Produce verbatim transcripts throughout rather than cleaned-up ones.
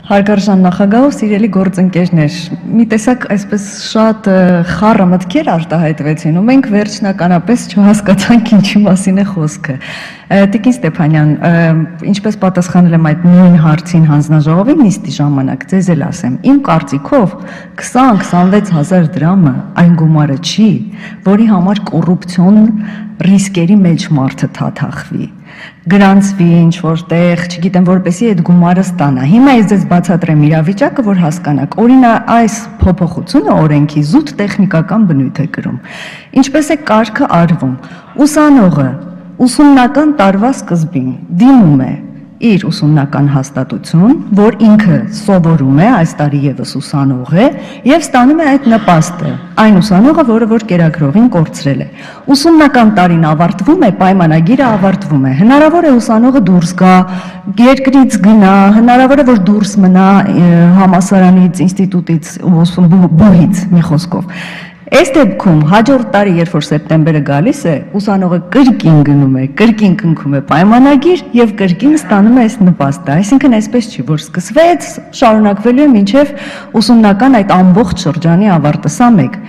Հարգարժան նախագահ, սիրելի գործընկերներ, մի տեսակ այսպես շատ խառը մտքեր արտահայտվեցին ու մենք վերջնականապես չհասկացանք ինչի մասին է խոսքը։ Տիկին Ստեփանյան, ինչպես պատասխանել եմ այդ նույն հարցին հանձնաժողովի նիստի ժամանակ, ձեզ էլ ասեմ, իմ կարծիքով քսան-քսանվեց հազար դրամը այն գումարը չի, որի համար կոռուպցիոն ռիսկերի մեջ մարդը թաթախվի, գրանցվի ինչ-որտեղ, չգիտեմ, որպեսի այդ գումարը ստանա։ Հիմա ես ձեզ բացատրեմ իրավիճակը, որ հասկանաք։ Օրինակ, այս փոփոխությունը օրենքի զուտ տեխնիկական բնույթ է կրում։ Ինչպես է կարգը արվում։ Ուսանողը ուսումնական տարվա սկզբին դիմում է իր ուսումնական հաստատություն, որ ինքը սովորում է, այս տարի ևս ուսանող է, եւ ստանում է այդ նպաստը, այն ուսանողը, որը որ կերակրողին կորցրել է։ Ուսումնական տարին ավարտվում է, պայմանագիրը ավարտվում է։ Հնարավոր է ուսանողը դուրս գա, երկրից գնա, հնարավոր է որ դուրս մնա համալսարանից, ինստիտուտից, բուհից, մի խոսքով։ Այս դեպքում հաջորդ տարի, երբ որ սեպտեմբերը գալիս է, ուսանողը կրկին գնում է, կրկին կնքում է պայմանագիր եւ կրկին ստանում է այս նպաստը։ Այսինքն այսպես չի, որ սկսվեց, շարունակվելու է մինչեւ ուսումնական այդ ամբողջ շրջանի ավարտը, սա մեկ։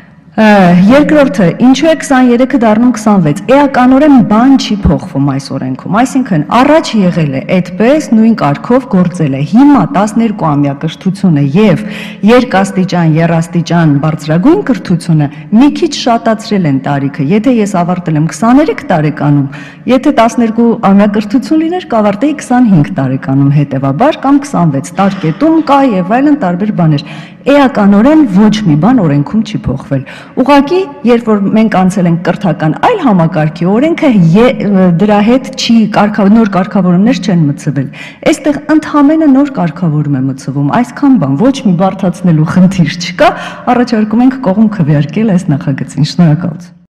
Երկրորդը, ինչու է քսաներեքը դառնում քսանվեց, էականորեն բան չի փոխվում այս օրենքում, այսինքն առաջ եղել է այդպես նույն կարգով գործել է, հիմա տասներկու ամյա կրթությունը եւ երկաստիճան, եռաստիճան բարձրագույն կրթությունը մի քիչ շատացրել են տարիքը, եթե ես ավարտել եմ քսաներեք տարեկանում, եթե տասներկու ամյա կրթություն լիներ, կավարտեի քսանհինգ տարեկանում հետեւաբար կամ քսանվեց, տարկետում կա եւ այլն տարբեր բաներ։ Էականորեն ոչ մի բան օրենքում չի փոխվել։ Ուղղակի, երբ որ մենք անցել ենք կրթական այլ համակարգի, օրենքը դրա հետ չի նոր կարգավորումներ չեն մտցվել։ Այստեղ ընդհանրապես նոր կարգավորում է մտցվում, այսքան բան, ոչ մի բարդացնելու խնդիր չկա, առաջարկում ենք կողմ քվեարկել այս նախագծին։ Շնորհակալություն։